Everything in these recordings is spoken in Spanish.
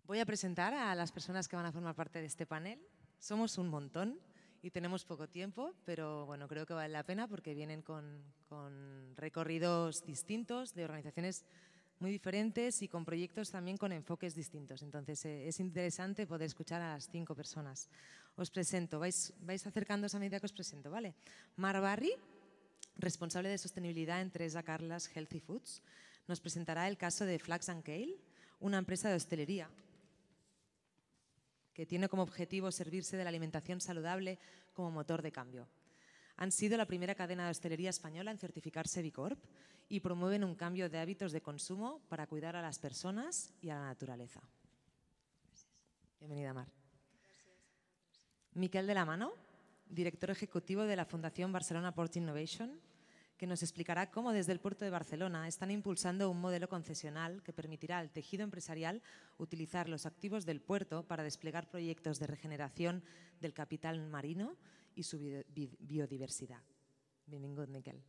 Voy a presentar a las personas que van a formar parte de este panel. Somos un montón y tenemos poco tiempo, pero bueno, creo que vale la pena porque vienen con recorridos distintos de organizaciones muy diferentes y con proyectos también con enfoques distintos. Entonces, es interesante poder escuchar a las 5 personas. Os presento, vais acercándoos a medida que os presento, ¿vale? Mar Barri, responsable de sostenibilidad en Teresa Carlas Healthy Foods, nos presentará el caso de Flax & Kale, una empresa de hostelería que tiene como objetivo servirse de la alimentación saludable como motor de cambio. Han sido la primera cadena de hostelería española en certificarse B Corp y promueven un cambio de hábitos de consumo para cuidar a las personas y a la naturaleza. Bienvenida, Mar. Miquel de la Mano, director ejecutivo de la Fundación Barcelona Port Innovation, que nos explicará cómo desde el puerto de Barcelona están impulsando un modelo concesional que permitirá al tejido empresarial utilizar los activos del puerto para desplegar proyectos de regeneración del capital marino y su biodiversidad. Benvingut, Miquel.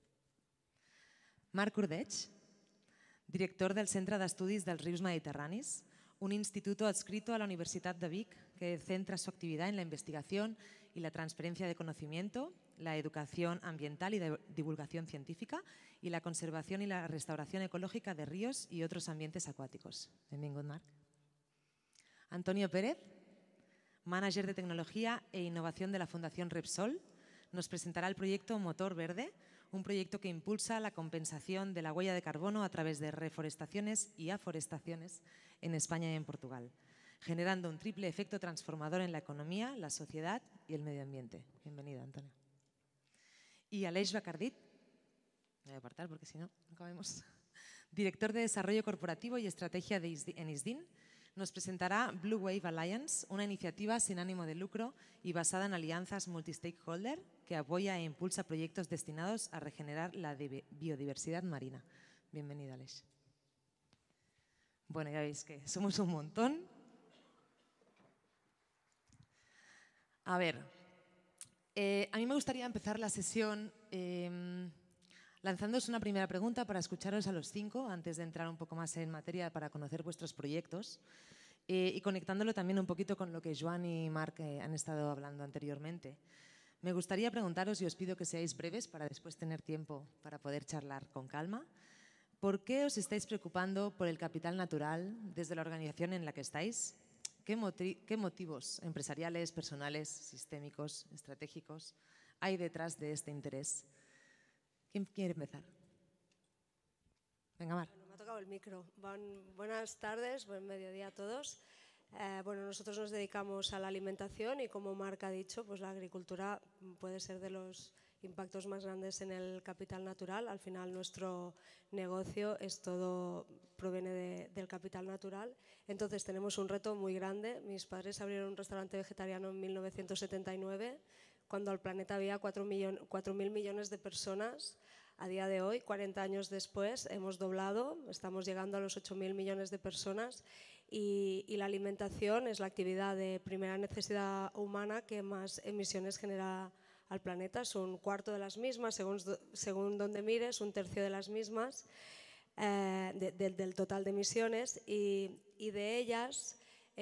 Marc Ordeig, director del Centre d'Estudis dels Rius Mediterranis, un instituto adscrito a la Universidad de Vic que centra su actividad en la investigación y la transferencia de conocimiento, la educación ambiental y de divulgación científica y la conservación y la restauración ecológica de ríos y otros ambientes acuáticos. Benvingut, Marc. Antonio Pérez, manager de tecnología e innovación de la Fundación Repsol, nos presentará el proyecto Motor Verde, un proyecto que impulsa la compensación de la huella de carbono a través de reforestaciones y aforestaciones en España y en Portugal, generando un triple efecto transformador en la economía, la sociedad y el medio ambiente. Bienvenido, Antonio. Y Aleix Bacardit, me voy a apartar porque si no, no cabemos, director de Desarrollo Corporativo y Estrategia en ISDIN, nos presentará Blue Wave Alliance, una iniciativa sin ánimo de lucro y basada en alianzas multi-stakeholder que apoya e impulsa proyectos destinados a regenerar la biodiversidad marina. Bienvenido, Aleix. Bueno, ya veis que somos un montón. A ver, a mí me gustaría empezar la sesión lanzándoos una primera pregunta para escucharos a los 5 antes de entrar un poco más en materia para conocer vuestros proyectos y conectándolo también un poquito con lo que Joan y Marc han estado hablando anteriormente. Me gustaría preguntaros, y os pido que seáis breves para después tener tiempo para poder charlar con calma, ¿por qué os estáis preocupando por el capital natural desde la organización en la que estáis? ¿Qué motivos empresariales, personales, sistémicos, estratégicos hay detrás de este interés? ¿Quién quiere empezar? Venga, Mar. Bueno, me ha tocado el micro. Buenas tardes, buen mediodía a todos. Bueno, nosotros nos dedicamos a la alimentación y como Marc ha dicho, pues la agricultura puede ser de los impactos más grandes en el capital natural. Al final nuestro negocio proviene del capital natural. Entonces tenemos un reto muy grande. Mis padres abrieron un restaurante vegetariano en 1979, cuando el planeta había 4.000 millones de personas. A día de hoy, 40 años después, hemos doblado, estamos llegando a los 8.000 millones de personas y la alimentación es la actividad de primera necesidad humana que más emisiones genera al planeta. Es un cuarto de las mismas, según donde mires, un tercio de las mismas del total de emisiones y de ellas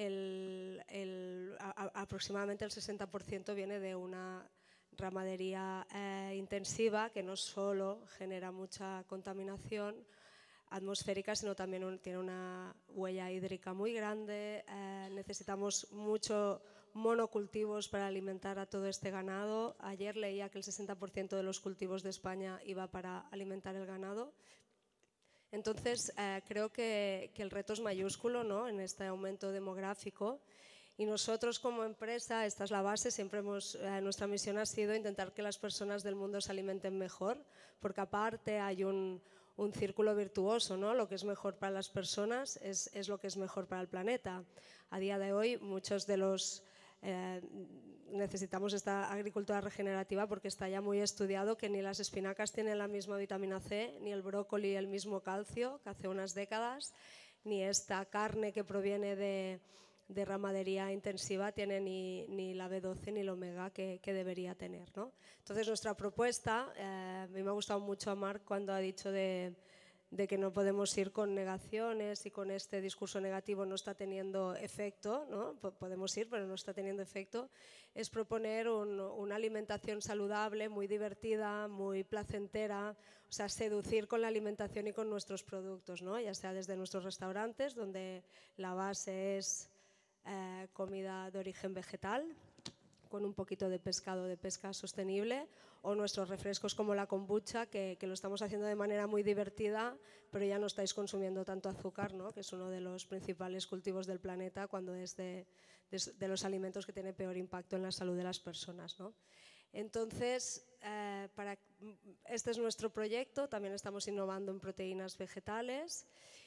aproximadamente el 60% viene de una ramadería intensiva que no solo genera mucha contaminación atmosférica, sino también tiene una huella hídrica muy grande. Necesitamos mucho monocultivos para alimentar a todo este ganado. Ayer leía que el 60% de los cultivos de España iba para alimentar el ganado. Entonces, creo que el reto es mayúsculo, ¿no?, en este aumento demográfico. Y nosotros como empresa, esta es la base, nuestra misión ha sido intentar que las personas del mundo se alimenten mejor, porque aparte hay un círculo virtuoso, ¿no? Lo que es mejor para las personas es lo que es mejor para el planeta. A día de hoy muchos de los necesitamos esta agricultura regenerativa porque está ya muy estudiado que ni las espinacas tienen la misma vitamina C, ni el brócoli el mismo calcio que hace unas décadas, ni esta carne que proviene de ramadería intensiva tiene ni la B12 ni el omega que debería tener, ¿no? Entonces nuestra propuesta, a mí me ha gustado mucho a Marc cuando ha dicho de que no podemos ir con negaciones y con este discurso negativo no está teniendo efecto, ¿no? Podemos ir, pero no está teniendo efecto, es proponer una alimentación saludable, muy divertida, muy placentera, o sea, seducir con la alimentación y con nuestros productos, ¿no? Ya sea desde nuestros restaurantes, donde la base es comida de origen vegetal, con un poquito de pescado de pesca sostenible, o nuestros refrescos como la kombucha, que lo estamos haciendo de manera muy divertida, pero ya no estáis consumiendo tanto azúcar, ¿no? Que es uno de los principales cultivos del planeta cuando es de los alimentos que tiene peor impacto en la salud de las personas, ¿no? Entonces, este es nuestro proyecto, también estamos innovando en proteínas vegetales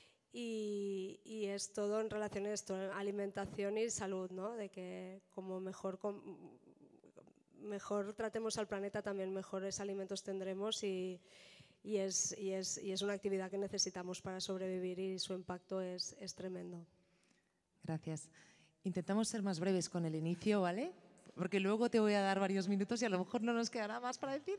y es todo en relación a esto, alimentación y salud, ¿no? De que como mejor tratemos al planeta, también mejores alimentos tendremos y es una actividad que necesitamos para sobrevivir y su impacto es tremendo. Gracias. Intentamos ser más breves con el inicio, ¿vale? Porque luego te voy a dar varios minutos y a lo mejor no nos quedará más para decir.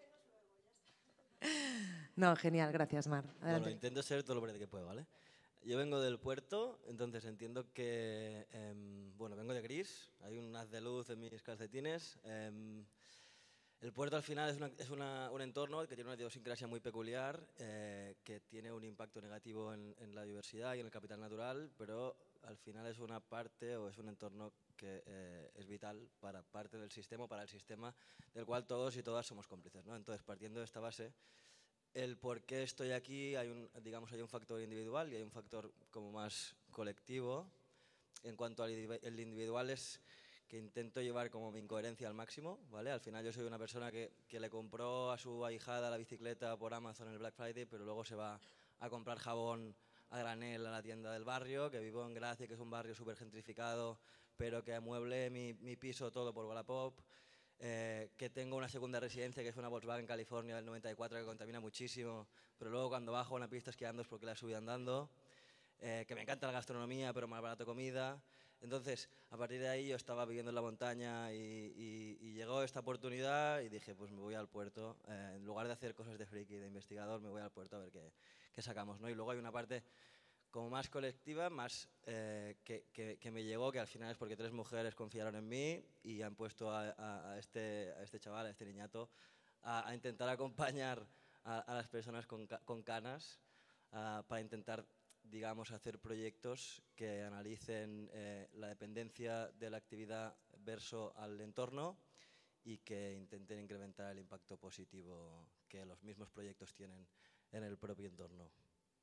No, genial, gracias, Mar. Adelante. Bueno, intento ser todo lo breve que puedo, ¿vale? Yo vengo del puerto, entonces entiendo que, bueno, vengo de gris, hay un haz de luz en mis calcetines. El puerto al final es un entorno que tiene una idiosincrasia muy peculiar, que tiene un impacto negativo en la diversidad y en el capital natural, pero al final es una parte o es un entorno que es vital para parte del sistema, para el sistema del cual todos y todas somos cómplices, ¿no? Entonces, partiendo de esta base, el por qué estoy aquí, hay un factor individual y hay un factor como más colectivo. En cuanto al individual es que intento llevar como mi incoherencia al máximo, ¿vale? Al final yo soy una persona que le compró a su ahijada la bicicleta por Amazon en el Black Friday, pero luego se va a comprar jabón a granel a la tienda del barrio, que vivo en Gracia, que es un barrio súper gentrificado, pero que amueble mi piso todo por Wallapop. Que tengo una segunda residencia que es una Volkswagen California del 94 que contamina muchísimo, pero luego cuando bajo a una pista esquiando es porque la he subido andando, que me encanta la gastronomía pero más barato comida. Entonces, a partir de ahí yo estaba viviendo en la montaña y llegó esta oportunidad y dije, pues me voy al puerto, en lugar de hacer cosas de friki, de investigador, me voy al puerto a ver qué sacamos, ¿no? Y luego hay una parte como más colectiva, más que me llegó, que al final es porque 3 mujeres confiaron en mí y han puesto a este chaval, a este niñato, a intentar acompañar a las personas con canas para intentar, digamos, hacer proyectos que analicen la dependencia de la actividad verso al entorno y que intenten incrementar el impacto positivo que los mismos proyectos tienen en el propio entorno.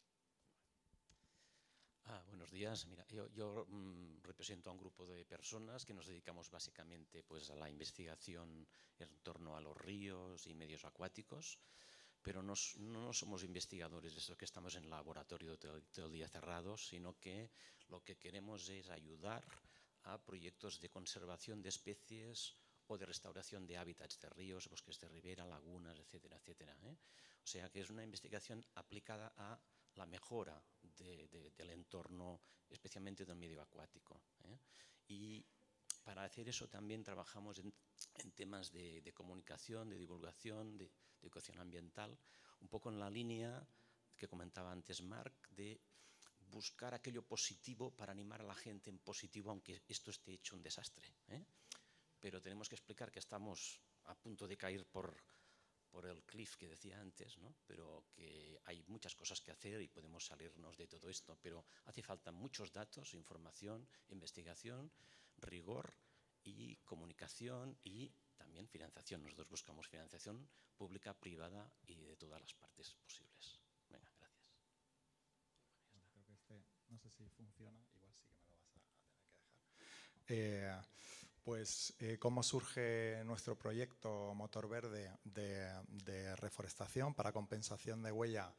Buenos días. Mira, yo represento a un grupo de personas que nos dedicamos básicamente pues, a la investigación en torno a los ríos y medios acuáticos, pero no somos investigadores de eso que estamos en el laboratorio todo el día cerrados, sino que lo que queremos es ayudar a proyectos de conservación de especies o de restauración de hábitats de ríos, bosques de ribera, lagunas, etcétera, etcétera, ¿eh? O sea que es una investigación aplicada a la mejora del entorno, especialmente del medio acuático, ¿eh? Y para hacer eso también trabajamos en temas de comunicación, de divulgación, de educación ambiental, un poco en la línea que comentaba antes Marc, de buscar aquello positivo para animar a la gente en positivo, aunque esto esté hecho un desastre, ¿eh? Pero tenemos que explicar que estamos a punto de caer por el cliff que decía antes, ¿no? Pero que hay muchas cosas que hacer y podemos salirnos de todo esto, pero hace falta muchos datos, información, investigación, rigor y comunicación y también financiación. Nosotros buscamos financiación pública, privada y de todas las partes posibles. Venga, gracias. Creo que no sé si funciona, igual sí que me lo vas a tener que dejar. Pues cómo surge nuestro proyecto Motor Verde de reforestación para compensación de huella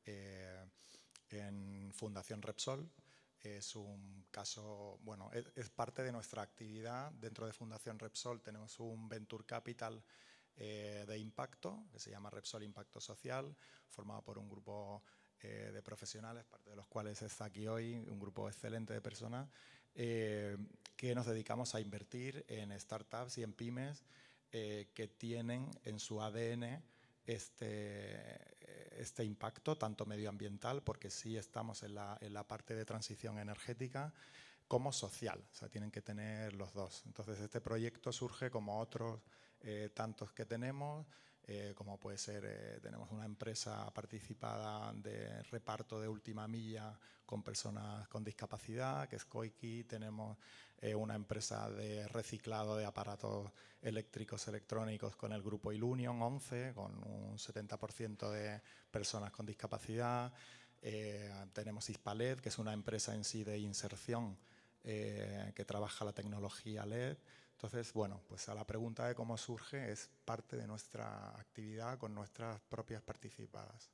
en Fundación Repsol. Es un caso, bueno, es parte de nuestra actividad. Dentro de Fundación Repsol tenemos un Venture Capital de impacto que se llama Repsol Impacto Social, formado por un grupo de profesionales, parte de los cuales está aquí hoy, un grupo excelente de personas, que nos dedicamos a invertir en startups y en pymes que tienen en su ADN este impacto, tanto medioambiental, porque sí estamos en la parte de transición energética, como social, o sea, tienen que tener los dos. Entonces este proyecto surge como otros tantos que tenemos, como puede ser, tenemos una empresa participada de reparto de última milla con personas con discapacidad, que es Koiki, tenemos una empresa de reciclado de aparatos eléctricos electrónicos con el grupo Ilunion 11, con un 70% de personas con discapacidad, tenemos Hispalet, que es una empresa en sí de inserción que trabaja la tecnología LED. Entonces, bueno, pues a la pregunta de cómo surge es parte de nuestra actividad con nuestras propias participadas.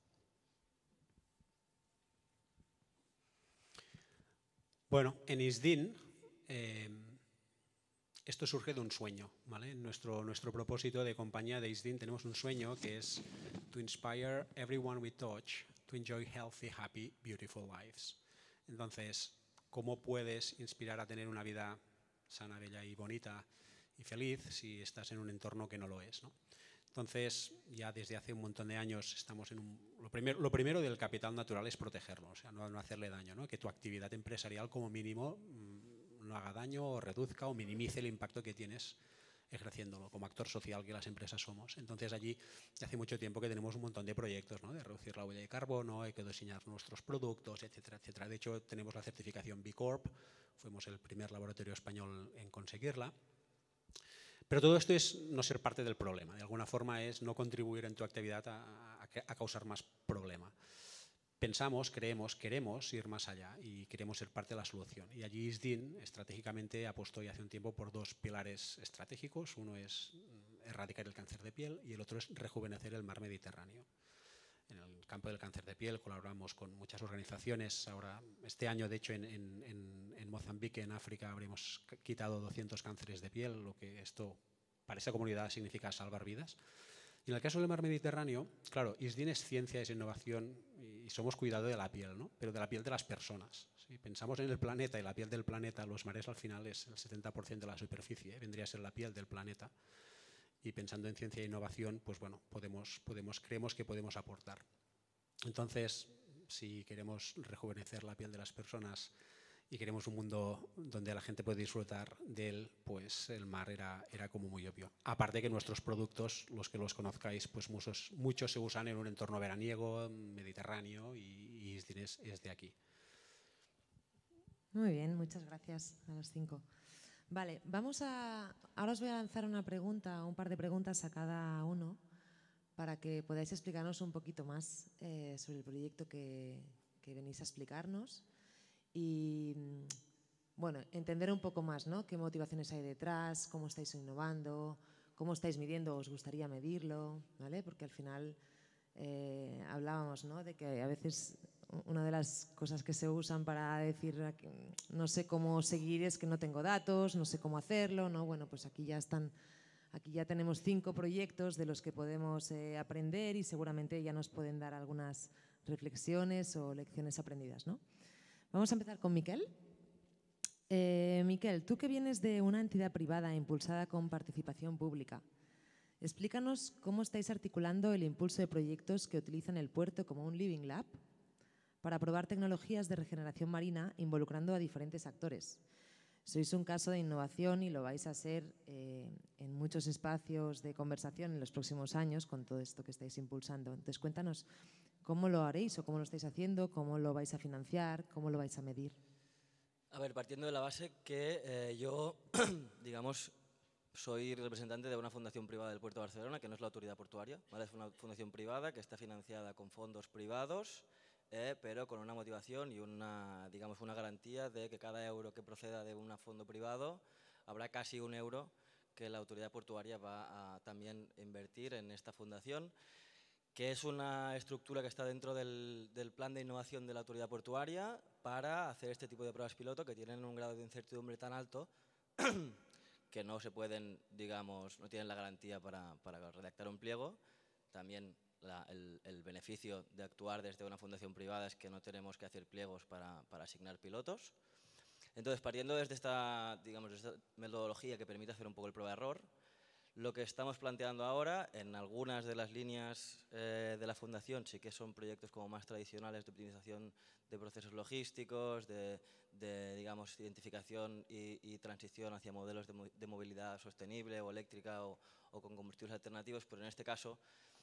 Bueno, en ISDIN esto surge de un sueño, ¿vale? Nuestro propósito de compañía de ISDIN tenemos un sueño que es to inspire everyone we touch to enjoy healthy, happy, beautiful lives. Entonces, ¿cómo puedes inspirar a tener una vida sana, bella y bonita y feliz si estás en un entorno que no lo es, ¿no? Entonces, ya desde hace un montón de años estamos en lo primero del capital natural es protegerlo, o sea, no hacerle daño, ¿no? Que tu actividad empresarial como mínimo no haga daño o reduzca o minimice el impacto que tienes ejerciéndolo como actor social que las empresas somos. Entonces allí hace mucho tiempo que tenemos un montón de proyectos, ¿no? De reducir la huella de carbono, hay que diseñar nuestros productos, etcétera, etcétera. De hecho, tenemos la certificación B Corp, fuimos el primer laboratorio español en conseguirla. Pero todo esto es no ser parte del problema, de alguna forma es no contribuir en tu actividad a causar más problema. Pensamos, creemos, queremos ir más allá y queremos ser parte de la solución. Y allí ISDIN estratégicamente apostó ya hace un tiempo por dos pilares estratégicos. Uno es erradicar el cáncer de piel y el otro es rejuvenecer el mar Mediterráneo. En el campo del cáncer de piel colaboramos con muchas organizaciones. Ahora, este año, de hecho, en Mozambique, en África, habremos quitado 200 cánceres de piel, lo que esto para esa comunidad significa salvar vidas. Y en el caso del mar Mediterráneo, claro, ISDIN es ciencia, es innovación y somos cuidado de la piel, ¿no? Pero de la piel de las personas. Si pensamos en el planeta y la piel del planeta, los mares al final es el 70% de la superficie, vendría a ser la piel del planeta. Y pensando en ciencia e innovación, pues bueno, creemos que podemos aportar. Entonces, si queremos rejuvenecer la piel de las personas y queremos un mundo donde la gente puede disfrutar de él, pues el mar era como muy obvio. Aparte que nuestros productos, los que los conozcáis, pues muchos se usan en un entorno veraniego, mediterráneo y ISDIN es de aquí. Muy bien, muchas gracias a los 5. Vale, ahora os voy a lanzar un par de preguntas a cada uno para que podáis explicarnos un poquito más sobre el proyecto que venís a explicarnos y bueno, entender un poco más, ¿no? Qué motivaciones hay detrás, cómo estáis innovando, cómo estáis midiendo, os gustaría medirlo, ¿vale? Porque al final hablábamos, ¿no? De que a veces una de las cosas que se usan para decir no sé cómo seguir es que no tengo datos, no sé cómo hacerlo, ¿no? Bueno, pues aquí ya tenemos 5 proyectos de los que podemos aprender y seguramente ya nos pueden dar algunas reflexiones o lecciones aprendidas, ¿no? Vamos a empezar con Miquel. Miquel, tú que vienes de una entidad privada impulsada con participación pública, explícanos cómo estáis articulando el impulso de proyectos que utilizan el puerto como un living lab para probar tecnologías de regeneración marina involucrando a diferentes actores. Sois un caso de innovación y lo vais a ser en muchos espacios de conversación en los próximos años con todo esto que estáis impulsando. Entonces, cuéntanos cómo lo haréis o cómo lo estáis haciendo, cómo lo vais a financiar, cómo lo vais a medir. A ver, partiendo de la base que yo, digamos, soy representante de una fundación privada del Puerto de Barcelona, que no es la autoridad portuaria, ¿vale? Es una fundación privada que está financiada con fondos privados, pero con una motivación y una garantía de que cada euro que proceda de un fondo privado, habrá casi un euro que la autoridad portuaria va a también invertir en esta fundación, que es una estructura que está dentro del plan de innovación de la autoridad portuaria para hacer este tipo de pruebas piloto que tienen un grado de incertidumbre tan alto que no se pueden, digamos, no tienen la garantía para redactar un pliego. También el beneficio de actuar desde una fundación privada es que no tenemos que hacer pliegos para asignar pilotos. Entonces, partiendo desde esta metodología que permite hacer un poco el prueba-error, Lo que estamos planteando ahora, en algunas de las líneas de la Fundación, sí que son proyectos como más tradicionales de optimización de procesos logísticos, de digamos, identificación y transición hacia modelos de movilidad sostenible o eléctrica o con combustibles alternativos, pero en este caso,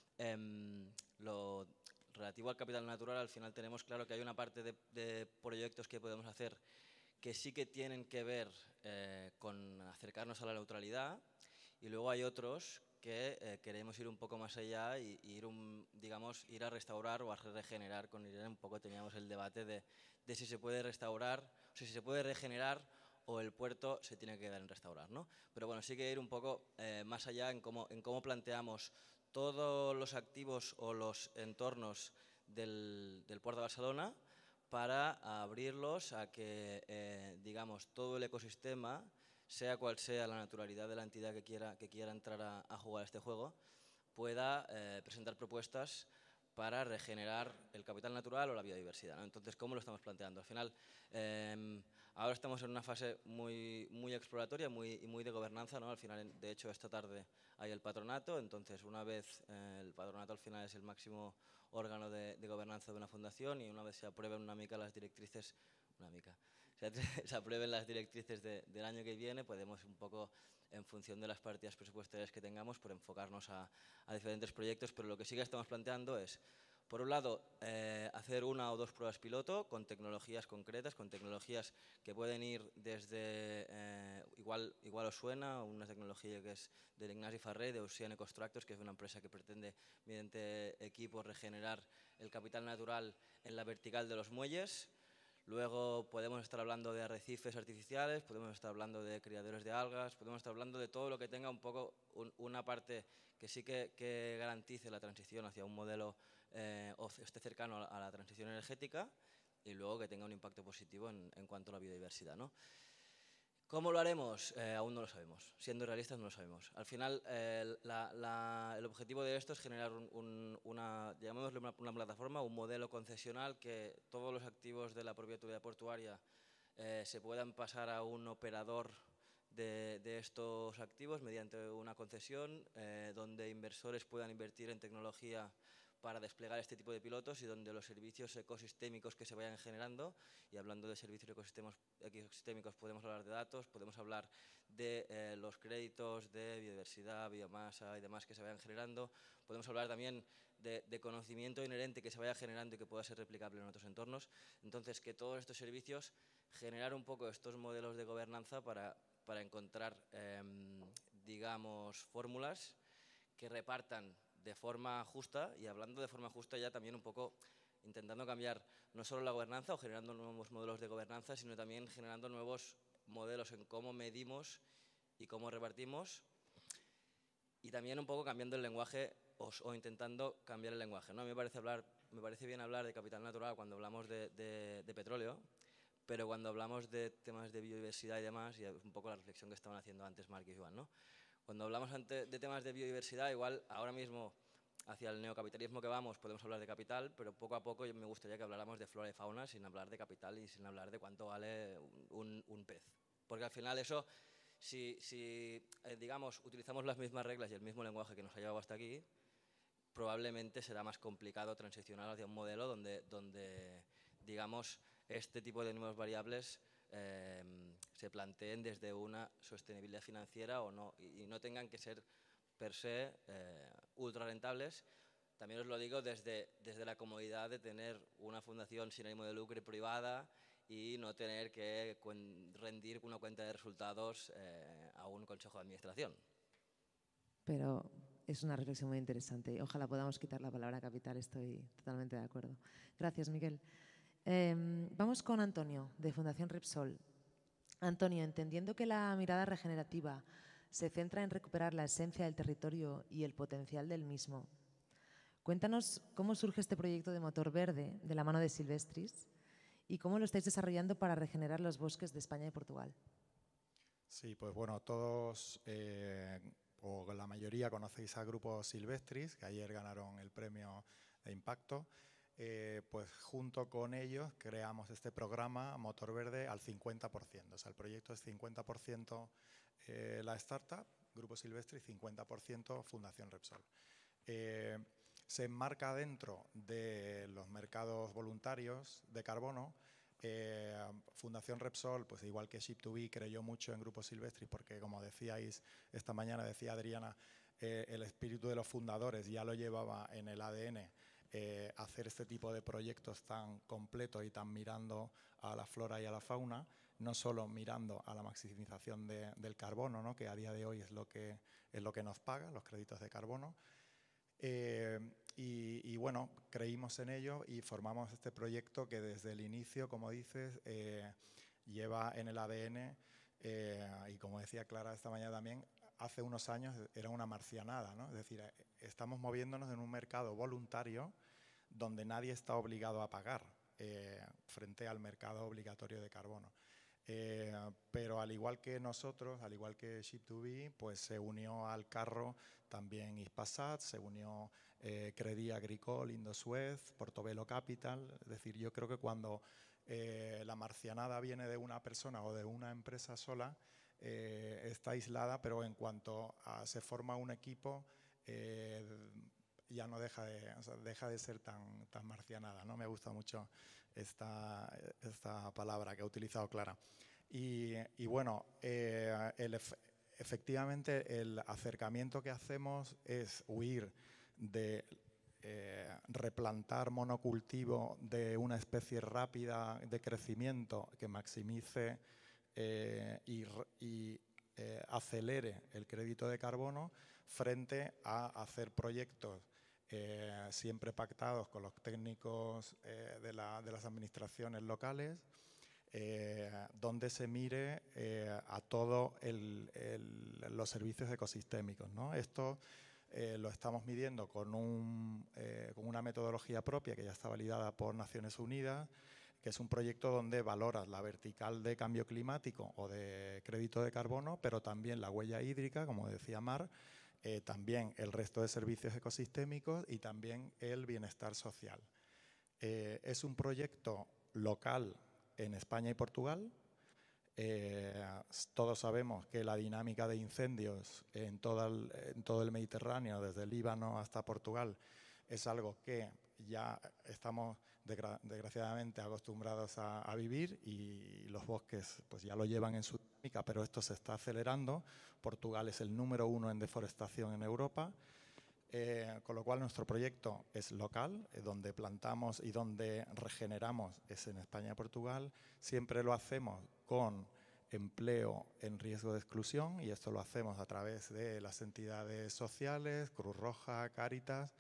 lo relativo al capital natural, al final tenemos claro que hay una parte de proyectos que podemos hacer que sí que tienen que ver con acercarnos a la neutralidad, y luego hay otros que queremos ir un poco más allá y digamos, ir a restaurar o a regenerar. Con Irene un poco teníamos el debate de si se puede restaurar, o sea, si se puede regenerar o el puerto se tiene que quedar en restaurar, ¿no? Pero bueno, sí que ir un poco más allá en cómo planteamos todos los activos o los entornos del puerto de Barcelona para abrirlos a que, digamos, todo el ecosistema, sea cual sea la naturalidad de la entidad que quiera entrar a jugar este juego, pueda presentar propuestas para regenerar el capital natural o la biodiversidad, ¿no? Entonces, ¿cómo lo estamos planteando? Al final, ahora estamos en una fase muy exploratoria y muy de gobernanza, ¿no? Al final, de hecho, esta tarde hay el patronato, entonces una vez el patronato al final es el máximo órgano de gobernanza de una fundación, y una vez se aprueben las directrices, se aprueben las directrices del año que viene, podemos un poco, en función de las partidas presupuestarias que tengamos, por enfocarnos a diferentes proyectos. Pero lo que sí que estamos planteando es, por un lado, hacer 1 o 2 pruebas piloto con tecnologías concretas, con tecnologías que pueden ir desde, igual os suena, una tecnología que es del Ignasi Farré, de Ocean Ecostructors, que es una empresa que pretende, mediante equipos, regenerar el capital natural en la vertical de los muelles. Luego podemos estar hablando de arrecifes artificiales, podemos estar hablando de criaderos de algas, podemos estar hablando de todo lo que tenga un poco una parte que sí que garantice la transición hacia un modelo o esté cercano a la transición energética, y luego que tenga un impacto positivo en cuanto a la biodiversidad, ¿no? ¿Cómo lo haremos? Aún no lo sabemos. Siendo realistas, no lo sabemos. Al final, el objetivo de esto es generar llamémosle una plataforma, un modelo concesional, que todos los activos de la propia autoridad portuaria se puedan pasar a un operador de estos activos mediante una concesión, donde inversores puedan invertir en tecnología para desplegar este tipo de pilotos, y donde los servicios ecosistémicos que se vayan generando, y hablando de servicios ecosistémicos podemos hablar de datos, podemos hablar de los créditos de biodiversidad, biomasa y demás que se vayan generando, podemos hablar también de conocimiento inherente que se vaya generando y que pueda ser replicable en otros entornos. Entonces, que todos estos servicios, generar un poco estos modelos de gobernanza para encontrar, digamos, fórmulas que repartan de forma justa, y hablando de forma justa ya también un poco intentando cambiar no solo la gobernanza o generando nuevos modelos de gobernanza, sino también generando nuevos modelos en cómo medimos y cómo repartimos, y también un poco cambiando el lenguaje o intentando cambiar el lenguaje, ¿no? Me parece bien hablar de capital natural cuando hablamos de petróleo, pero cuando hablamos de temas de biodiversidad y demás, y es un poco la reflexión que estaban haciendo antes Marc y Joan, ¿no? Cuando hablamos de temas de biodiversidad, igual ahora mismo hacia el neocapitalismo que vamos podemos hablar de capital, pero poco a poco me gustaría que habláramos de flora y fauna sin hablar de capital y sin hablar de cuánto vale un pez. Porque al final eso, si digamos, utilizamos las mismas reglas y el mismo lenguaje que nos ha llevado hasta aquí, probablemente será más complicado transicionar hacia un modelo donde digamos, este tipo de nuevas variables se planteen desde una sostenibilidad financiera o no, y no tengan que ser per se ultra rentables. También os lo digo desde la comodidad de tener una fundación sin ánimo de lucro privada y no tener que rendir una cuenta de resultados a un consejo de administración. Pero es una reflexión muy interesante. Ojalá podamos quitar la palabra capital, estoy totalmente de acuerdo. Gracias, Miguel. Vamos con Antonio, de Fundación Repsol. Antonio, entendiendo que la mirada regenerativa se centra en recuperar la esencia del territorio y el potencial del mismo, cuéntanos cómo surge este proyecto de motor verde de la mano de Silvestris y cómo lo estáis desarrollando para regenerar los bosques de España y Portugal. Sí, pues bueno, todos o la mayoría conocéis al grupo Silvestris, que ayer ganaron el premio de impacto. Pues junto con ellos creamos este programa Motor Verde al 50%. O sea, el proyecto es 50% la startup Grupo Silvestre y 50% Fundación Repsol. Se enmarca dentro de los mercados voluntarios de carbono. Fundación Repsol, pues igual que Ship2B, creyó mucho en Grupo Silvestri porque, como decíais esta mañana, decía Adriana, el espíritu de los fundadores ya lo llevaba en el ADN, hacer este tipo de proyectos tan completos y tan mirando a la flora y a la fauna, no solo mirando a la maximización del carbono, ¿no?, que a día de hoy es lo que nos paga, los créditos de carbono. Y bueno, creímos en ello y formamos este proyecto que desde el inicio, como dices, lleva en el ADN, y como decía Clara esta mañana también, hace unos años era una marcianada, ¿no? Es decir, estamos moviéndonos en un mercado voluntario donde nadie está obligado a pagar frente al mercado obligatorio de carbono. Pero al igual que nosotros, al igual que Ship2B, pues se unió al carro también Hispasat, se unió Crédit Agricole, Indosuez, Portobello Capital. Es decir, yo creo que cuando la marcianada viene de una persona o de una empresa sola, está aislada, pero en cuanto se forma un equipo, ya no deja de ser tan marcianada, ¿no? Me gusta mucho esta palabra que ha utilizado Clara. Y bueno, efectivamente el acercamiento que hacemos es huir de replantar monocultivo de una especie rápida de crecimiento que maximice y acelere el crédito de carbono frente a hacer proyectos siempre pactados con los técnicos de las administraciones locales, donde se mire a todos los servicios ecosistémicos, ¿no? Esto lo estamos midiendo con una metodología propia que ya está validada por Naciones Unidas, que es un proyecto donde valoras la vertical de cambio climático o de crédito de carbono, pero también la huella hídrica, como decía Mar, también el resto de servicios ecosistémicos y también el bienestar social. Es un proyecto local en España y Portugal. Todos sabemos que la dinámica de incendios en todo el Mediterráneo, desde el Líbano hasta Portugal, es algo que ya estamos desgraciadamente acostumbrados a vivir, y los bosques pues ya lo llevan en su dinámica, pero esto se está acelerando. Portugal es el número 1 en deforestación en Europa. Con lo cual nuestro proyecto es local, donde plantamos y donde regeneramos es en España y Portugal. Siempre lo hacemos con empleo en riesgo de exclusión, y esto lo hacemos a través de las entidades sociales, Cruz Roja, Cáritas.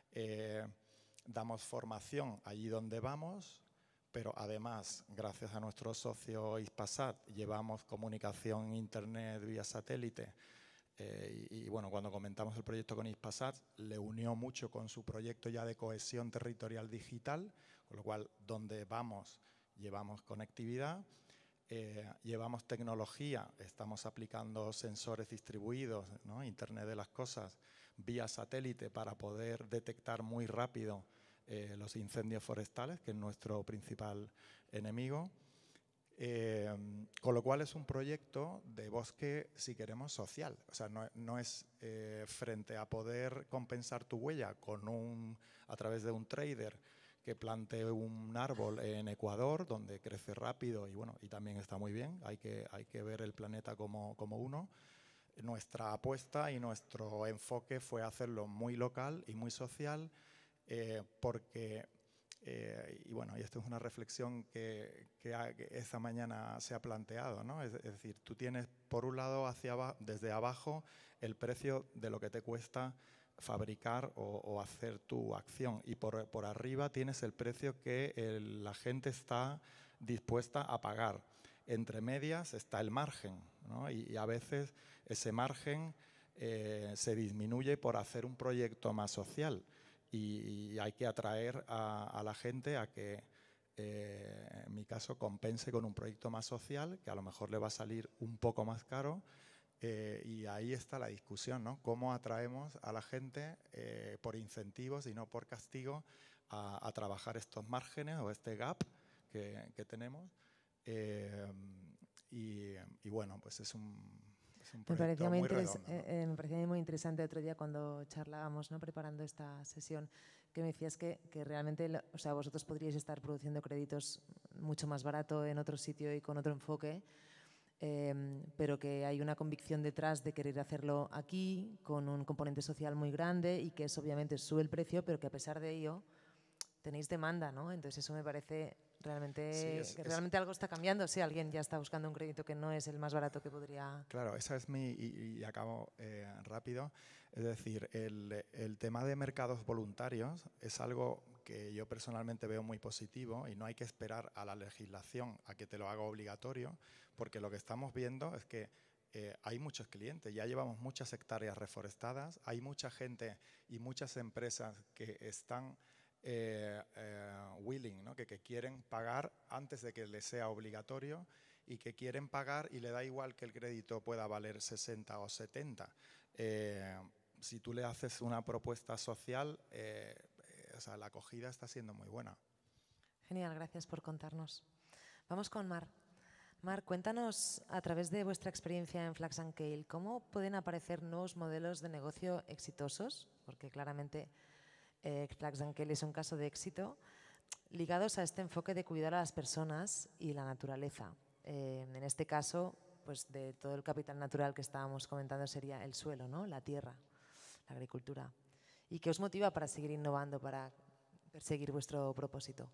Damos formación allí donde vamos, pero además, gracias a nuestro socio Hispasat, llevamos comunicación internet vía satélite. Y bueno, cuando comentamos el proyecto con Hispasat, le unió mucho con su proyecto ya de cohesión territorial digital, con lo cual donde vamos llevamos conectividad, llevamos tecnología, estamos aplicando sensores distribuidos, ¿no?, Internet de las cosas, vía satélite para poder detectar muy rápido los incendios forestales, que es nuestro principal enemigo. Con lo cual es un proyecto de bosque, si queremos, social. O sea, no es frente a poder compensar tu huella a través de un trader que plante un árbol en Ecuador, donde crece rápido y bueno, y también está muy bien. Hay que ver el planeta como uno. Nuestra apuesta y nuestro enfoque fue hacerlo muy local y muy social, porque y bueno, y esto es una reflexión que esta mañana se ha planteado, ¿no? Es decir, tú tienes por un lado desde abajo el precio de lo que te cuesta fabricar o hacer tu acción, y por arriba tienes el precio que la gente está dispuesta a pagar. Entre medias está el margen, ¿no? Y a veces ese margen se disminuye por hacer un proyecto más social. Y hay que atraer a la gente a que, en mi caso, compense con un proyecto más social, que a lo mejor le va a salir un poco más caro. Y ahí está la discusión, ¿no? Cómo atraemos a la gente por incentivos y no por castigo a trabajar estos márgenes o este gap que tenemos. Y bueno, pues es un Es un proyecto muy redondo, ¿no? Me parecía muy interesante otro día cuando charlábamos, ¿no?, preparando esta sesión, que me decías que realmente, o sea, vosotros podríais estar produciendo créditos mucho más barato en otro sitio y con otro enfoque, pero que hay una convicción detrás de querer hacerlo aquí, con un componente social muy grande y que eso obviamente sube el precio, pero que a pesar de ello tenéis demanda, ¿no? Entonces eso me parece realmente, Sí, que realmente algo está cambiando. Si alguien ya está buscando un crédito que no es el más barato que podría... Claro, esa es y acabo rápido. Es decir, el tema de mercados voluntarios es algo que yo personalmente veo muy positivo y no hay que esperar a la legislación a que te lo haga obligatorio, porque lo que estamos viendo es que hay muchos clientes, ya llevamos muchas hectáreas reforestadas, hay mucha gente y muchas empresas que están willing, ¿no? que quieren pagar antes de que les sea obligatorio y que quieren pagar y le da igual que el crédito pueda valer 60 o 70. Si tú le haces una propuesta social, o sea, la acogida está siendo muy buena. Genial, gracias por contarnos. Vamos con Mar. Mar, cuéntanos a través de vuestra experiencia en Flax and Kale, ¿cómo pueden aparecer nuevos modelos de negocio exitosos? Porque claramente Flax and Kale es un caso de éxito, ligados a este enfoque de cuidar a las personas y la naturaleza. En este caso, pues de todo el capital natural que estábamos comentando sería el suelo, ¿no?, la tierra, la agricultura. ¿Y qué os motiva para seguir innovando, para perseguir vuestro propósito?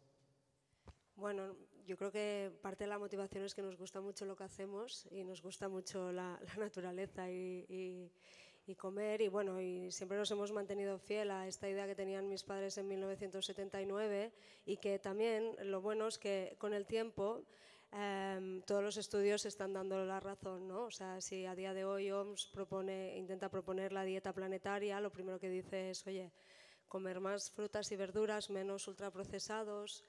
Bueno, yo creo que parte de la motivación es que nos gusta mucho lo que hacemos y nos gusta mucho la naturaleza y comer, y bueno, y siempre nos hemos mantenido fiel a esta idea que tenían mis padres en 1979, y que también lo bueno es que con el tiempo todos los estudios están dando la razón, ¿no? O sea, si a día de hoy OMS intenta proponer la dieta planetaria, lo primero que dice es, oye, comer más frutas y verduras, menos ultraprocesados,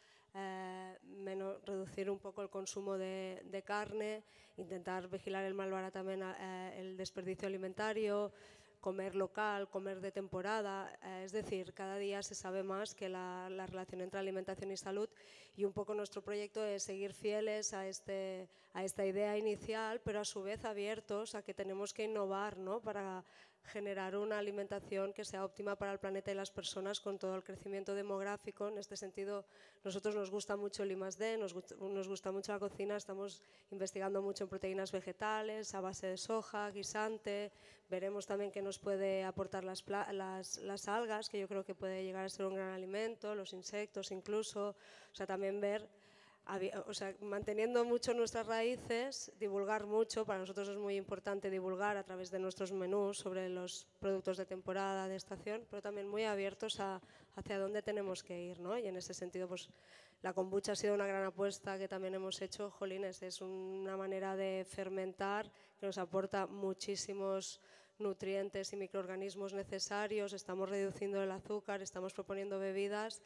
reducir un poco el consumo de carne, intentar vigilar el malbaratamiento, el desperdicio alimentario, comer local, comer de temporada. Es decir, cada día se sabe más que la relación entre alimentación y salud, y un poco nuestro proyecto es seguir fieles a esta idea inicial, pero a su vez abiertos a que tenemos que innovar, ¿no?, para generar una alimentación que sea óptima para el planeta y las personas con todo el crecimiento demográfico. En este sentido, nosotros nos gusta mucho el I+D, nos gusta mucho la cocina, estamos investigando mucho en proteínas vegetales, a base de soja, guisante. Veremos también qué nos puede aportar las algas, que yo creo que puede llegar a ser un gran alimento, los insectos incluso. O sea, también ver... O sea, manteniendo mucho nuestras raíces, divulgar mucho. Para nosotros es muy importante divulgar a través de nuestros menús sobre los productos de temporada, de estación, pero también muy abiertos hacia dónde tenemos que ir, ¿no? Y en ese sentido, pues la kombucha ha sido una gran apuesta que también hemos hecho. Jolines, es una manera de fermentar que nos aporta muchísimos nutrientes y microorganismos necesarios. Estamos reduciendo el azúcar, estamos proponiendo bebidas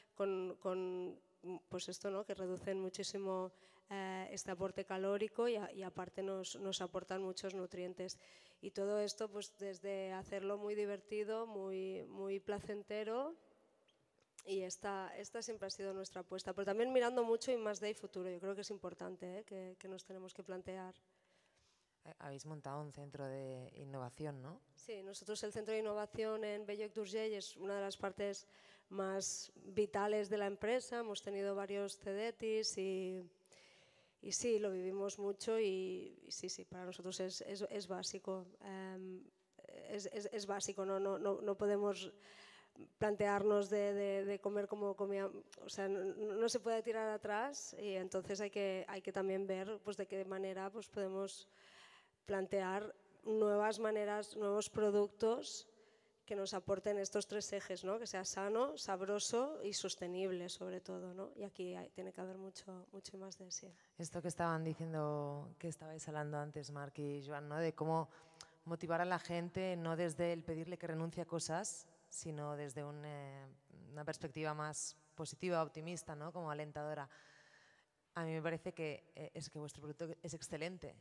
con pues esto, ¿no?, que reducen muchísimo este aporte calórico y aparte nos aportan muchos nutrientes. Y todo esto, pues desde hacerlo muy divertido, muy placentero, y esta siempre ha sido nuestra apuesta. Pero también mirando mucho I+D y futuro. Yo creo que es importante, que nos tenemos que plantear. Habéis montado un centro de innovación, ¿no? Sí, nosotros el centro de innovación en Bellec d'Urgell es una de las partes más vitales de la empresa. Hemos tenido varios CEDETIs y sí, lo vivimos mucho, y sí, para nosotros es básico. Es básico, no podemos plantearnos de comer como comíamos, o sea, no se puede tirar atrás, y entonces hay que también ver, pues, de qué manera, pues, podemos plantear nuevas maneras, nuevos productos que nos aporten estos tres ejes, ¿no? Que sea sano, sabroso y sostenible, sobre todo, ¿no? Y aquí tiene que haber mucho más de sí. Esto que estaban diciendo, que estabais hablando antes, Marc y Joan, ¿no?, de cómo motivar a la gente, no desde el pedirle que renuncie a cosas, sino desde una perspectiva más positiva, optimista, ¿no?, como alentadora. A mí me parece que vuestro producto es excelente,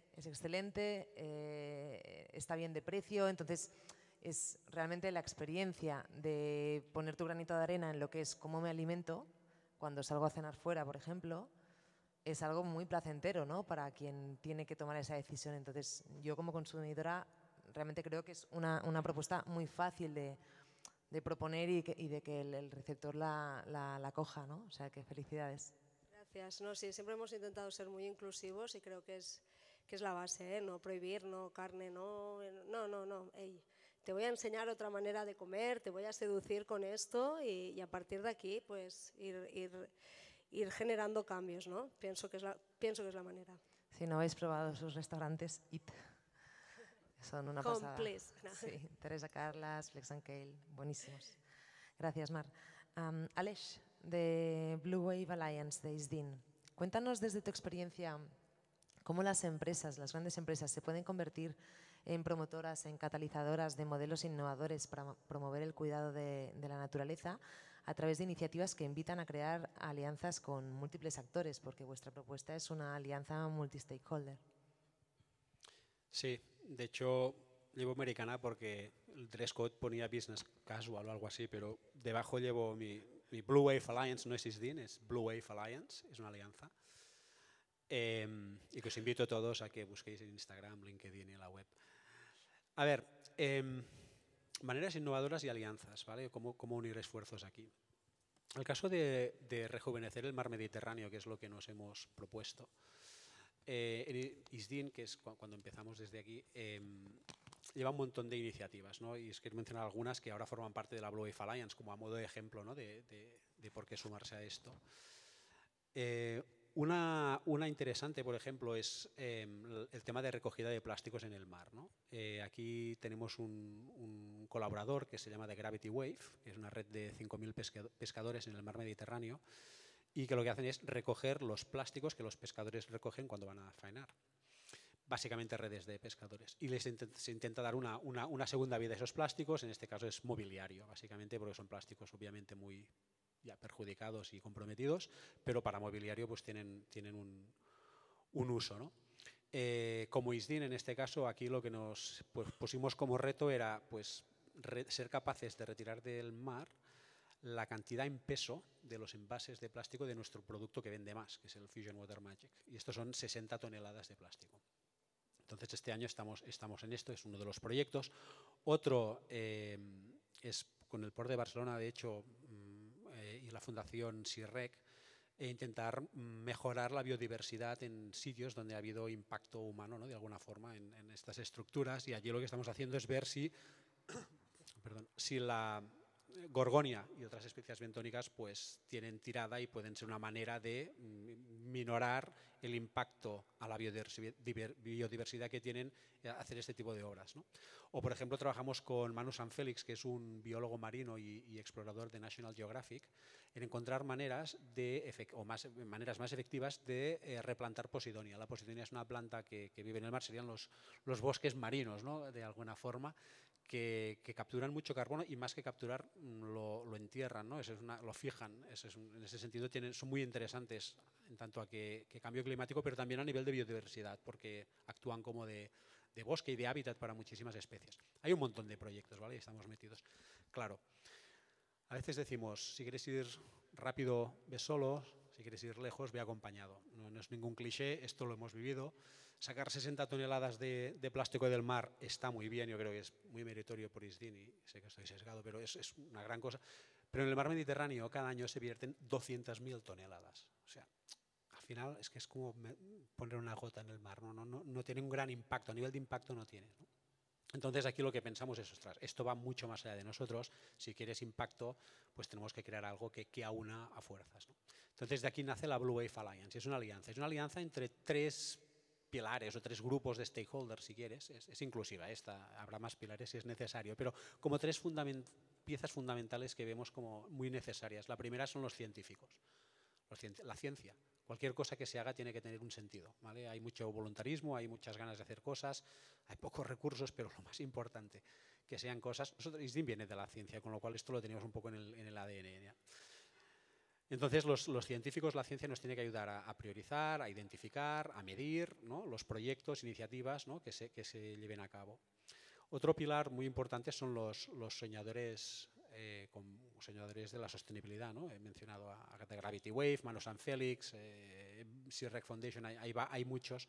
está bien de precio. Entonces es realmente la experiencia de poner tu granito de arena en lo que es cómo me alimento cuando salgo a cenar fuera, por ejemplo, es algo muy placentero, ¿no?, para quien tiene que tomar esa decisión. Entonces, yo como consumidora realmente creo que es una propuesta muy fácil de proponer y de que el receptor la coja, ¿no? O sea, que felicidades. Gracias. No, sí, siempre hemos intentado ser muy inclusivos y creo que es la base, ¿eh? No prohibir, no carne, no. Ey, te voy a enseñar otra manera de comer, te voy a seducir con esto y a partir de aquí, pues, ir generando cambios, ¿no? Pienso que es la manera. Si no habéis probado sus restaurantes, id. Son una pasada. Please. Sí, Teresa Carlas, Flex and Kale, buenísimos. Gracias, Mar. Aleix, de Blue Wave Alliance, de ISDIN. Cuéntanos desde tu experiencia cómo las grandes empresas, se pueden convertir en promotoras, en catalizadoras de modelos innovadores para promover el cuidado de la naturaleza a través de iniciativas que invitan a crear alianzas con múltiples actores, porque vuestra propuesta es una alianza multi-stakeholder. Sí, de hecho llevo americana porque el dress code ponía business casual o algo así, pero debajo llevo mi Blue Wave Alliance, no es ISDIN, es Blue Wave Alliance, es una alianza. Y que os invito a todos a que busquéis en Instagram, LinkedIn y en la web. A ver, maneras innovadoras y alianzas, ¿vale? ¿Cómo unir esfuerzos aquí? El caso de rejuvenecer el mar Mediterráneo, que es lo que nos hemos propuesto. En ISDIN, que es cuando empezamos desde aquí, lleva un montón de iniciativas, ¿no? Y os quiero mencionar algunas que ahora forman parte de la Blue Wave Alliance, como a modo de ejemplo, ¿no?, de por qué sumarse a esto. Una interesante, por ejemplo, es el tema de recogida de plásticos en el mar, ¿no? Aquí tenemos un colaborador que se llama The Gravity Wave, que es una red de 5.000 pescadores en el mar Mediterráneo, y que lo que hacen es recoger los plásticos que los pescadores recogen cuando van a faenar. Básicamente redes de pescadores. Y se intenta dar una segunda vida a esos plásticos, en este caso es mobiliario, básicamente, porque son plásticos obviamente muy ya perjudicados y comprometidos, pero para mobiliario pues tienen un uso, ¿no? Como ISDIN, en este caso, aquí lo que nos pusimos como reto era pues, ser capaces de retirar del mar la cantidad en peso de los envases de plástico de nuestro producto que vende más, que es el Fusion Water Magic. Y estos son 60 toneladas de plástico. Entonces, este año estamos en esto, es uno de los proyectos. Otro es con el Port de Barcelona, de hecho, y la Fundación SIRREC, intentar mejorar la biodiversidad en sitios donde ha habido impacto humano, ¿no?, de alguna forma en estas estructuras. Y allí lo que estamos haciendo es ver si la gorgonia y otras especies bentónicas pues tienen tirada y pueden ser una manera de minorar el impacto a la biodiversidad que tienen hacer este tipo de obras, ¿no? O, por ejemplo, trabajamos con Manu Sanfélix, que es un biólogo marino y explorador de National Geographic, en encontrar maneras más efectivas de replantar Posidonia. La Posidonia es una planta que vive en el mar, serían los bosques marinos, ¿no?, de alguna forma, que capturan mucho carbono y más que capturar lo entierran, ¿no? Lo fijan. En ese sentido son muy interesantes en tanto a que cambio climático, pero también a nivel de biodiversidad, porque actúan como de bosque y de hábitat para muchísimas especies. Hay un montón de proyectos, ¿vale? Y estamos metidos. Claro, a veces decimos, si quieres ir rápido, ve solo, si quieres ir lejos, ve acompañado. No es ningún cliché, esto lo hemos vivido. Sacar 60 toneladas de plástico del mar está muy bien, yo creo que es muy meritorio por ISDIN y sé que estoy sesgado, pero es una gran cosa. Pero en el mar Mediterráneo cada año se vierten 200.000 toneladas. O sea, al final es que es como poner una gota en el mar, no tiene un gran impacto, a nivel de impacto no tiene, ¿no? Entonces aquí lo que pensamos es, ostras, esto va mucho más allá de nosotros, si quieres impacto, pues tenemos que crear algo que aúna a fuerzas, ¿no? Entonces de aquí nace la Blue Wave Alliance, es una alianza entre 3 pilares o 3 grupos de stakeholders, si quieres, es inclusiva, habrá más pilares si es necesario, pero como 3 piezas fundamentales que vemos como muy necesarias. La primera son los científicos, la ciencia. Cualquier cosa que se haga tiene que tener un sentido, ¿vale? Hay mucho voluntarismo, hay muchas ganas de hacer cosas, hay pocos recursos, pero lo más importante, que sean cosas. Nosotros, ISDIN viene de la ciencia, con lo cual esto lo tenemos un poco en el ADN, ¿ya? Entonces, los científicos, la ciencia nos tiene que ayudar a priorizar, a identificar, a medir, ¿no?, los proyectos, iniciativas, ¿no?, que se lleven a cabo. Otro pilar muy importante son los soñadores con soñadores de la sostenibilidad, ¿no? He mencionado a The Gravity Wave, Manos and Felix, CIREC Foundation, hay muchos.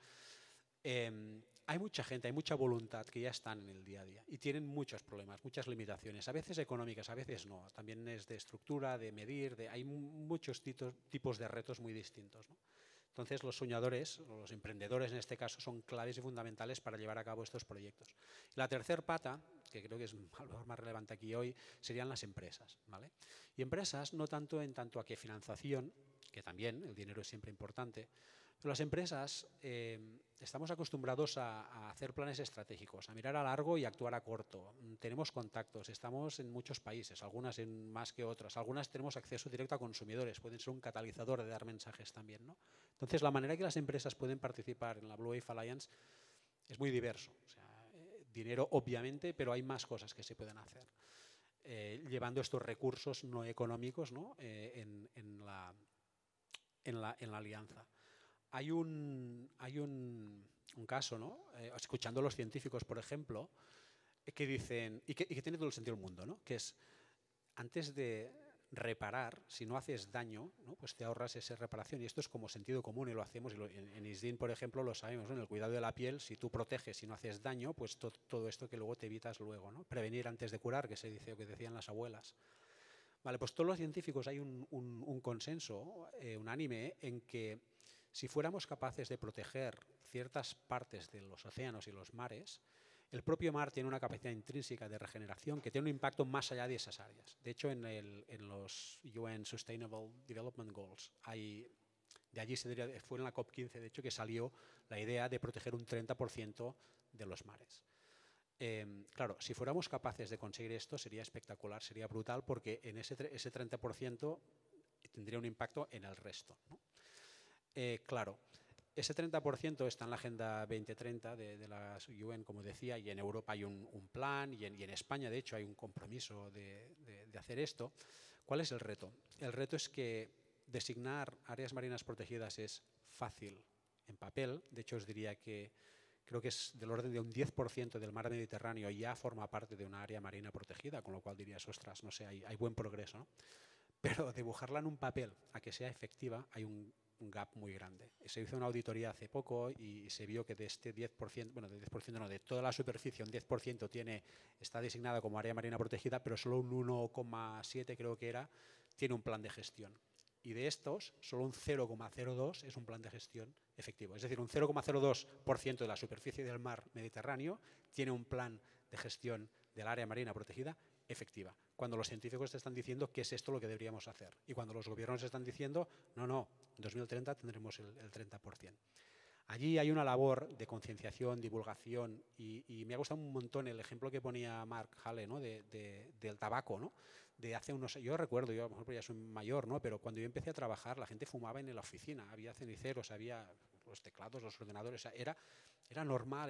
Hay mucha gente, hay mucha voluntad que ya están en el día a día y tienen muchos problemas, muchas limitaciones, a veces económicas, a veces no. También es de estructura, de medir, hay muchos tipos de retos muy distintos, ¿no? Entonces los soñadores, o los emprendedores en este caso, son claves y fundamentales para llevar a cabo estos proyectos. Y la tercera pata, que creo que es a lo mejor más relevante aquí hoy, serían las empresas, ¿vale? Y empresas no tanto en tanto a que financiación, que también el dinero es siempre importante, pero las empresas estamos acostumbrados a hacer planes estratégicos, a mirar a largo y actuar a corto. Tenemos contactos, estamos en muchos países, algunas en más que otras, algunas tenemos acceso directo a consumidores, pueden ser un catalizador de dar mensajes también, ¿no? Entonces, la manera que las empresas pueden participar en la Blue Wave Alliance es muy diverso. O sea, dinero, obviamente, pero hay más cosas que se pueden hacer. Llevando estos recursos no económicos, ¿no? En la alianza. Hay un caso, ¿no? Escuchando a los científicos, por ejemplo, que dicen, y que tiene todo el sentido del mundo, ¿no? Que es, antes de reparar, si no haces daño, ¿no? Pues te ahorras esa reparación. Y esto es como sentido común y lo hacemos. En ISDIN, por ejemplo, lo sabemos, ¿no? En el cuidado de la piel, si tú proteges y no haces daño, pues todo esto que luego te evitas luego, ¿no? Prevenir antes de curar, que se dice o que decían las abuelas. Vale, pues todos los científicos hay un consenso unánime en que si fuéramos capaces de proteger ciertas partes de los océanos y los mares, el propio mar tiene una capacidad intrínseca de regeneración que tiene un impacto más allá de esas áreas. De hecho, en los UN Sustainable Development Goals, de allí fue en la COP15, de hecho, que salió la idea de proteger un 30% de los mares. Claro, si fuéramos capaces de conseguir esto sería espectacular, sería brutal, porque en ese 30% tendría un impacto en el resto, ¿no? Claro, ese 30% está en la Agenda 2030 de las UN, como decía, y en Europa hay un plan, y en España, de hecho, hay un compromiso de hacer esto. ¿Cuál es el reto? El reto es que designar áreas marinas protegidas es fácil en papel. De hecho, os diría que creo que es del orden de un 10% del mar Mediterráneo ya forma parte de una área marina protegida, con lo cual dirías, ostras, no sé, hay buen progreso, ¿no? Pero dibujarla en un papel a que sea efectiva hay un gap muy grande. Se hizo una auditoría hace poco y se vio que de este 10%, bueno, del 10% no, de toda la superficie, un 10% está designada como área marina protegida, pero solo un 1,7 creo que era, tiene un plan de gestión. Y de estos, solo un 0,02 es un plan de gestión efectivo. Es decir, un 0,02% de la superficie del mar Mediterráneo tiene un plan de gestión del área marina protegida efectiva. Cuando los científicos te están diciendo que es esto lo que deberíamos hacer. Y cuando los gobiernos están diciendo, no, en 2030 tendremos el 30%. Allí hay una labor de concienciación, divulgación, y me ha gustado un montón el ejemplo que ponía Mark Hale, ¿no? del tabaco, ¿no? De hace unos, yo recuerdo, yo a lo mejor ya soy mayor, ¿no? Pero cuando yo empecé a trabajar la gente fumaba en la oficina, había ceniceros, había los teclados, los ordenadores, era normal,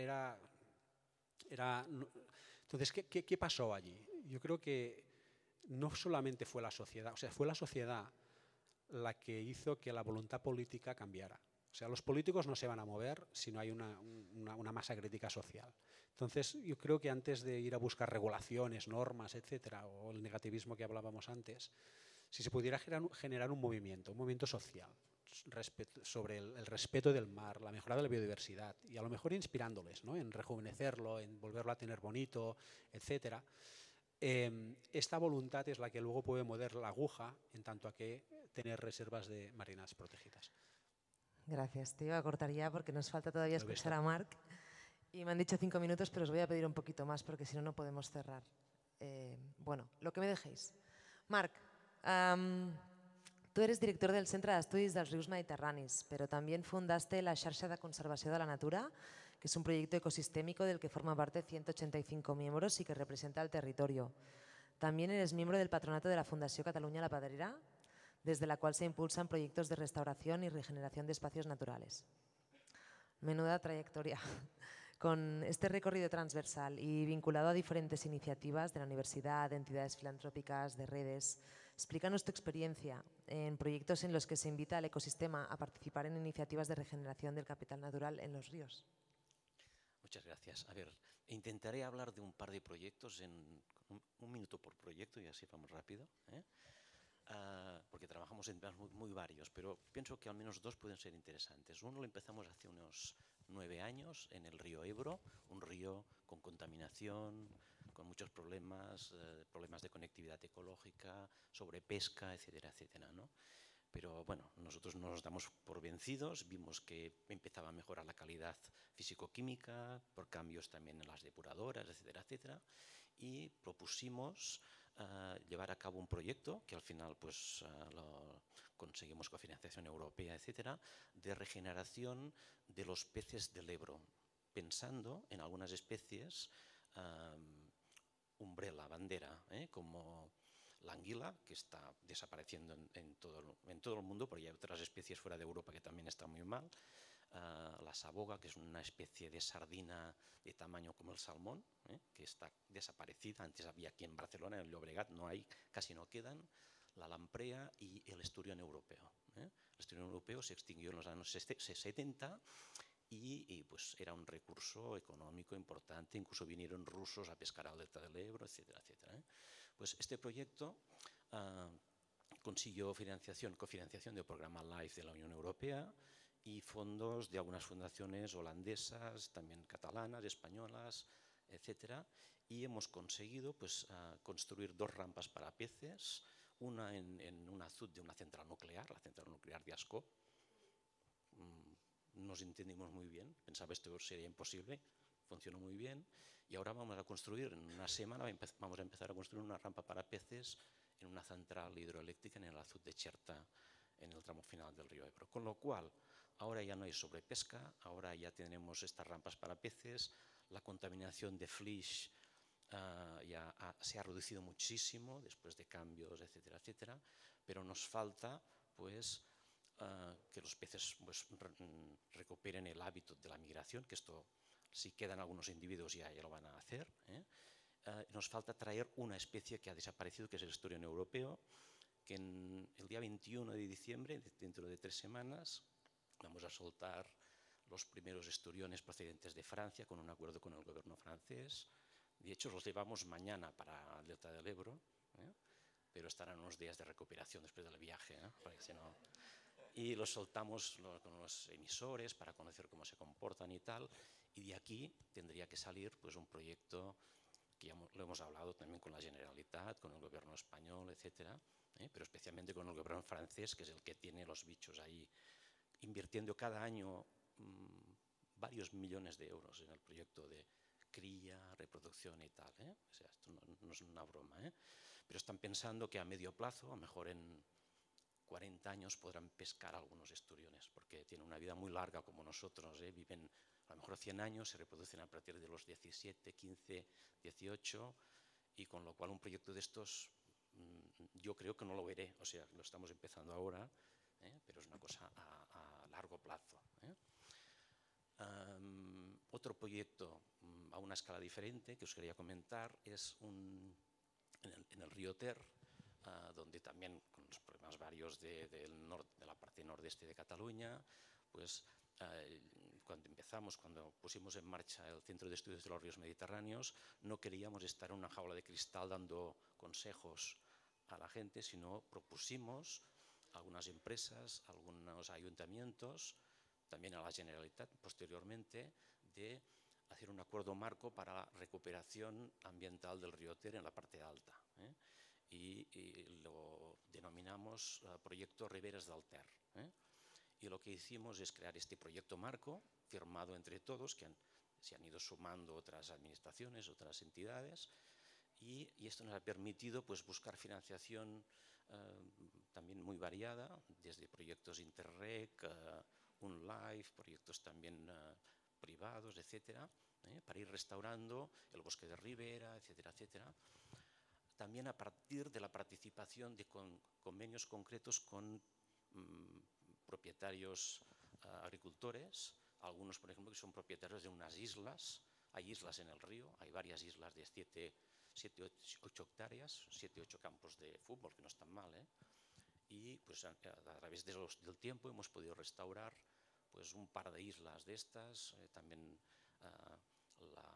Entonces, ¿qué pasó allí? Yo creo que no solamente fue la sociedad, o sea, fue la sociedad la que hizo que la voluntad política cambiara. O sea, los políticos no se van a mover si no hay una masa crítica social. Entonces, yo creo que antes de ir a buscar regulaciones, normas, etcétera, o el negativismo que hablábamos antes, si se pudiera generar un movimiento social sobre el respeto del mar, la mejora de la biodiversidad, y a lo mejor inspirándoles, ¿no? En rejuvenecerlo, en volverlo a tener bonito, etcétera. Esta voluntad es la que luego puede mover la aguja en tanto a que tener reservas de marinas protegidas. Gracias. Te iba a cortar ya porque nos falta todavía escuchar a Marc. Y me han dicho 5 minutos, pero os voy a pedir un poquito más porque si no, no podemos cerrar. Bueno, lo que me dejéis. Marc, tu eres director del Centre d'Estudis dels Rius Mediterranis, pero también fundaste la Xarxa de Conservació de la Natura, que es un proyecto ecosistémico del que forma parte 185 miembros y que representa al territorio. También eres miembro del patronato de la Fundació Catalunya La Pedrera, desde la cual se impulsan proyectos de restauración y regeneración de espacios naturales. Menuda trayectoria. Con este recorrido transversal y vinculado a diferentes iniciativas de la universidad, de entidades filantrópicas, de redes, explícanos tu experiencia en proyectos en los que se invita al ecosistema a participar en iniciativas de regeneración del capital natural en los ríos. Muchas gracias. A ver, Intentaré hablar de un par de proyectos en un minuto por proyecto y así vamos rápido, porque trabajamos en temas muy varios, pero pienso que al menos dos pueden ser interesantes. Uno lo empezamos hace unos 9 años en el río Ebro, un río con contaminación, con muchos problemas, problemas de conectividad ecológica, sobrepesca, etcétera, etcétera, ¿no? Pero bueno, nosotros no nos damos por vencidos, vimos que empezaba a mejorar la calidad físico-química, por cambios también en las depuradoras, etcétera, etcétera, y propusimos llevar a cabo un proyecto que al final pues lo conseguimos con financiación europea, etcétera, de regeneración de los peces del Ebro, pensando en algunas especies umbrella, bandera, como la anguila, que está desapareciendo en todo el mundo, porque hay otras especies fuera de Europa que también están muy mal. La saboga, que es una especie de sardina de tamaño como el salmón, que está desaparecida. Antes había aquí en Barcelona, en el Llobregat, no hay, casi no quedan. La lamprea y el esturión europeo. El esturión europeo se extinguió en los años 70 y pues era un recurso económico importante, incluso vinieron rusos a pescar al delta del Ebro, etcétera, etcétera. Pues este proyecto consiguió cofinanciación del programa LIFE de la Unión Europea y fondos de algunas fundaciones holandesas, también catalanas, españolas, etcétera, y hemos conseguido pues, construir 2 rampas para peces, una en un azud de una central nuclear, la central nuclear de Ascó. Nos entendimos muy bien, pensaba esto sería imposible, funcionó muy bien, y ahora vamos a construir, en una semana vamos a empezar a construir una rampa para peces en una central hidroeléctrica en el azud de Cherta, en el tramo final del río Ebro. Con lo cual, ahora ya no hay sobrepesca, ahora ya tenemos estas rampas para peces, la contaminación de fleas se ha reducido muchísimo después de cambios, etcétera, etcétera, pero nos falta pues que los peces pues, recuperen el hábito de la migración, que esto si quedan algunos individuos ya lo van a hacer. Nos falta traer una especie que ha desaparecido, que es el esturión europeo, que el día 21 de diciembre, dentro de 3 semanas, vamos a soltar los primeros esturiones procedentes de Francia con un acuerdo con el gobierno francés. De hecho, los llevamos mañana para el delta del Ebro, pero estarán unos días de recuperación después del viaje, para que si no... Y los soltamos con los emisores para conocer cómo se comportan y tal, y de aquí tendría que salir pues, un proyecto que ya lo hemos hablado también con la Generalitat, con el gobierno español, etcétera, pero especialmente con el gobierno francés, que es el que tiene los bichos ahí, invirtiendo cada año varios millones de euros en el proyecto de cría, reproducción y tal. O sea, esto no es una broma, pero están pensando que a medio plazo, a lo mejor en 40 años podrán pescar algunos esturiones, porque tienen una vida muy larga como nosotros, viven a lo mejor 100 años, se reproducen a partir de los 17, 15, 18, y con lo cual un proyecto de estos yo creo que no lo veré, o sea, lo estamos empezando ahora, pero es una cosa a largo plazo. Otro proyecto a una escala diferente que os quería comentar es en el río Ter, donde también con los problemas varios de la parte nordeste de Cataluña, pues cuando pusimos en marcha el Centro de Estudios de los Ríos Mediterráneos, no queríamos estar en una jaula de cristal dando consejos a la gente, sino propusimos a algunas empresas, a algunos ayuntamientos, también a la Generalitat posteriormente, de hacer un acuerdo marco para la recuperación ambiental del río Ter en la parte alta. Y lo denominamos Proyecto Riberes del Ter. Y lo que hicimos es crear este proyecto marco, firmado entre todos, que se han ido sumando otras administraciones, otras entidades, y esto nos ha permitido pues, buscar financiación también muy variada, desde proyectos Interreg, UNLIFE, proyectos también privados, etcétera, para ir restaurando el bosque de ribera, etcétera, etcétera. También a partir de la participación de convenios concretos con propietarios agricultores, algunos, por ejemplo, que son propietarios de unas islas. Hay islas en el río, hay varias islas de 7, 8 hectáreas, 7, 8 campos de fútbol, que no están mal, y pues a través del tiempo hemos podido restaurar pues un par de islas de estas, también el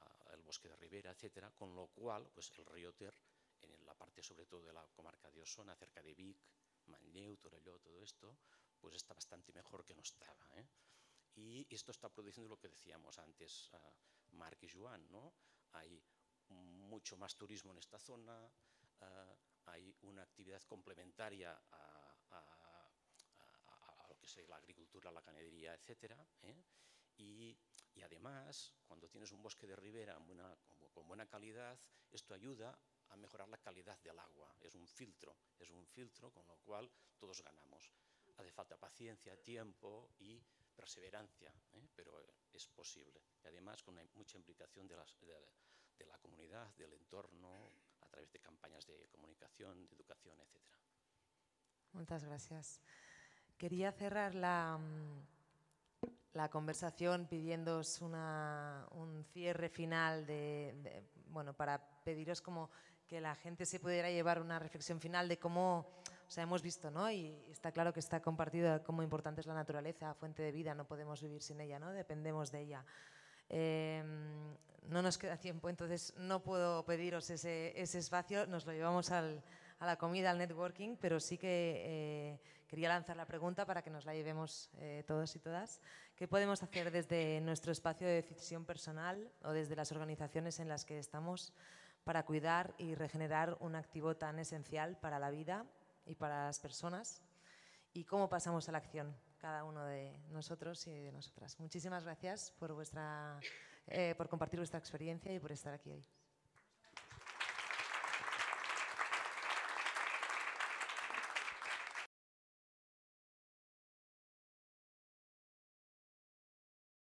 bosque de ribera, etcétera, con lo cual pues el río Ter, en la parte sobre todo de la comarca de Osona, cerca de Vic, Manlleu, Torelló, todo esto, pues está bastante mejor que no estaba. Y esto está produciendo lo que decíamos antes, Marc y Joan, ¿no? Hay mucho más turismo en esta zona, hay una actividad complementaria a lo que es la agricultura, la ganadería, etcétera, y además, cuando tienes un bosque de ribera con buena calidad, esto ayuda a mejorar la calidad del agua. Es un filtro, con lo cual todos ganamos. Hace falta paciencia, tiempo y perseverancia, pero es posible. Y además con mucha implicación de la comunidad, del entorno, a través de campañas de comunicación, de educación, etcétera. Muchas gracias. Quería cerrar la conversación pidiéndoos un cierre final bueno, para pediros como que la gente se pudiera llevar una reflexión final de cómo, o sea, hemos visto, ¿no? Y está claro que está compartido cómo importante es la naturaleza, fuente de vida, no podemos vivir sin ella, ¿no? Dependemos de ella. No nos queda tiempo, entonces no puedo pediros ese espacio, nos lo llevamos a la comida, al networking, pero sí que quería lanzar la pregunta para que nos la llevemos todos y todas. ¿Qué podemos hacer desde nuestro espacio de decisión personal o desde las organizaciones en las que estamos para cuidar y regenerar un activo tan esencial para la vida y para las personas? ¿Y cómo pasamos a la acción, cada uno de nosotros y de nosotras? Muchísimas gracias por compartir vuestra experiencia y por estar aquí hoy.